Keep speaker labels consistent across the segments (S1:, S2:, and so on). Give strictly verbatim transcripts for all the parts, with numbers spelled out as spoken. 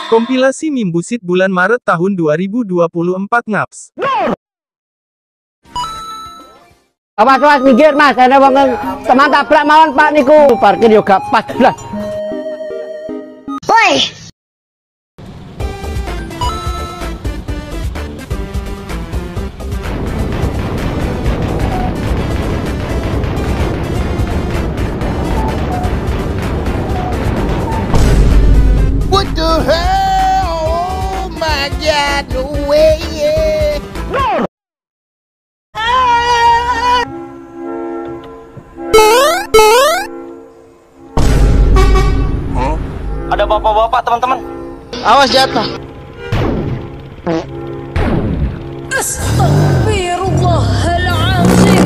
S1: Kompilasi meme busit bulan Maret tahun dua ribu dua puluh empat Ngaps.
S2: Awas awas minggir mas, ada wong teman tabrak mawon pak niku. Parkir yo gak pas blas.
S3: Woi. What the hell? Oh my god, no way. No.
S4: Ada bapak-bapak teman-teman.
S3: Awas jatuh.
S5: Astagfirullahaladzim.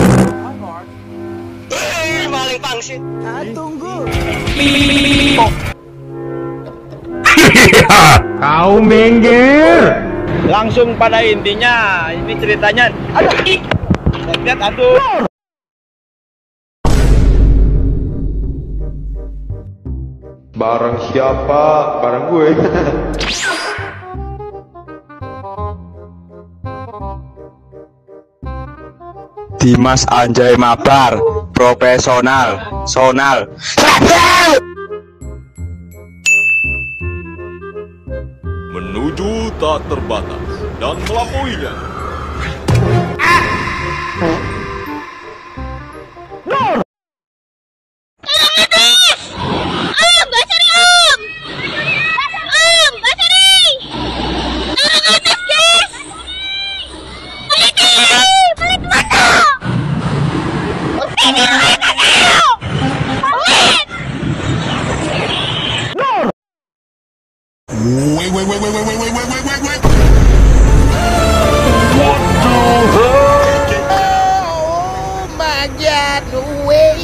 S4: Eh, maling pangsit.
S3: Ah, tunggu.
S2: Kau minggir.
S4: Langsung pada intinya, ini ceritanya. Aduh, lihat aduh.
S6: Barang siapa? Barang gue.
S7: Dimas Anjay Mabar, profesional, sonal.
S8: Menuju tak terbatas dan melauinya.
S6: Wait, wait, wait, wait, wait, wait, wait, wait, wait, wait, wait.
S3: What the hell? Oh my god, no way.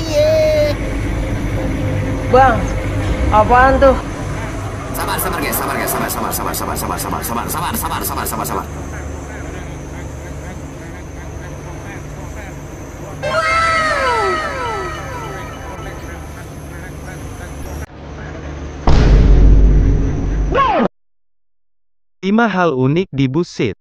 S2: Bang, apaan tuh?
S7: Sabar, sabar guys, sabar guys, sabar, sabar, sabar, sabar, sabar, sabar, sabar, sabar, sabar, sabar, sabar, sabar.
S1: lima hal unik di busit.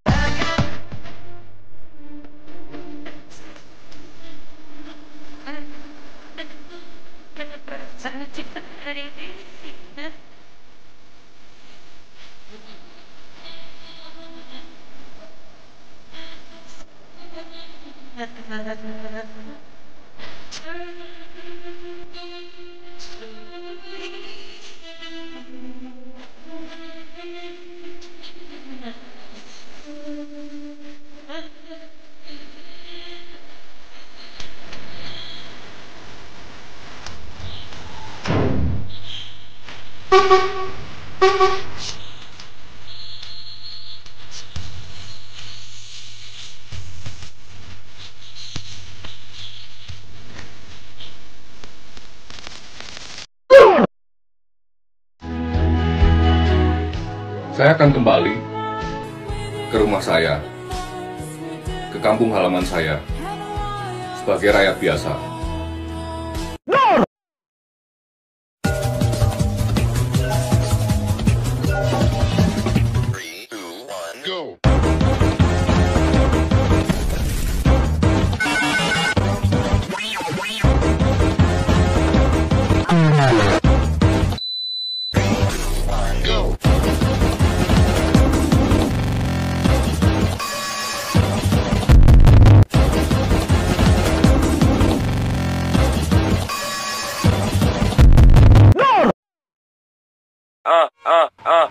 S8: Saya akan kembali ke rumah saya, ke kampung halaman saya, sebagai rakyat biasa.
S4: Ah, ah, ah.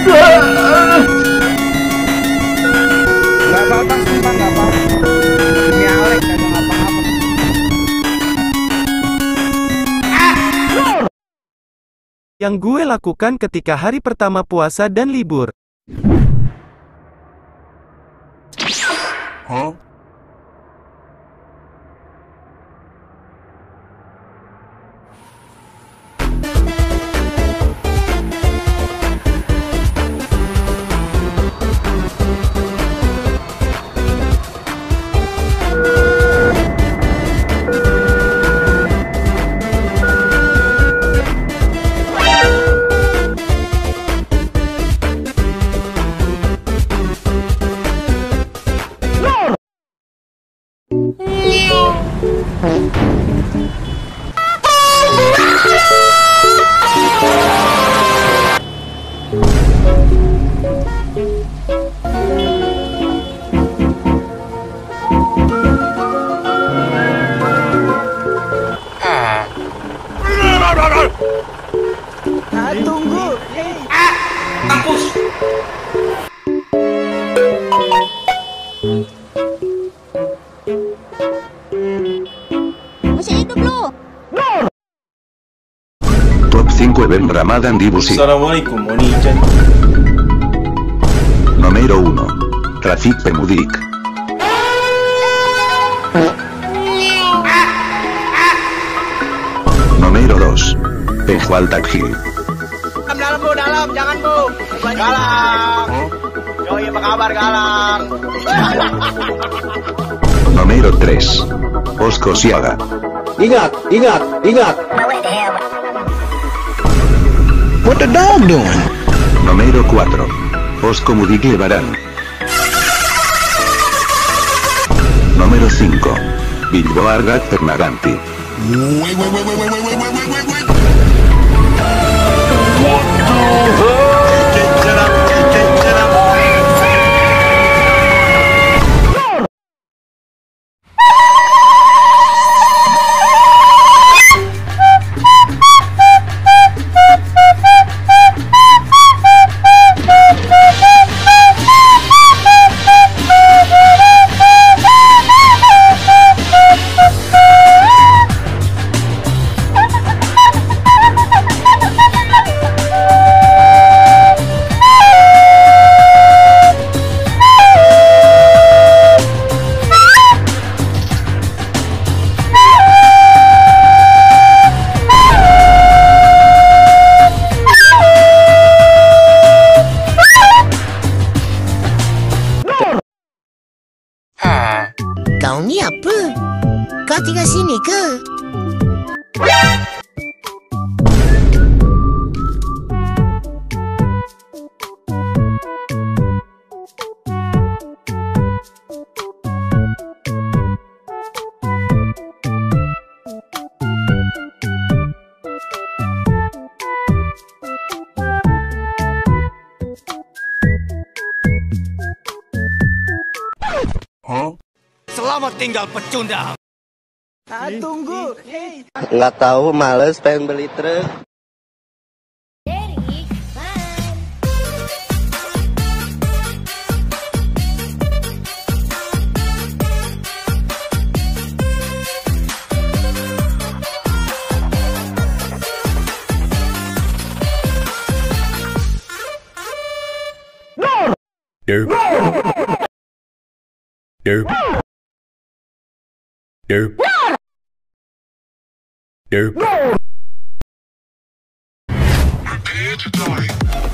S3: Nggak apa-apa, sumpah nggak apa-apa. Ini Alex kagak apa-apa.
S1: Yang gue lakukan ketika hari pertama puasa dan libur.
S5: Masih hidup lu.
S9: Top cinco event Ramadan di Busi.
S4: Assalamualaikum, Oni-chan.
S9: Número uno. Trafik Pemudik. Número dos. Penjual Takhil.
S3: Dalam bu, dalam, jangan bu. Galang. Yoi, apa kabar Galang?
S9: Número tres. Osco Siaga.
S2: Ingat, ingat, ingat.
S3: What the dog doing?
S9: Número cuatro. Osco Mudik Lebaran. Número cinco. Bilbo Argat Pernaganti.
S6: Wait, wait, wait, wait, wait, wait, wait, wait, wait, wait.
S5: Kau ni apa? Kau tinggal sini ke?
S3: Selamat tinggal pecundang. Ah, tunggu. Hey.
S2: Nggak tahu, males pengen beli truk.
S8: Derp. Derp. Derp. Derp.
S6: Prepare to die.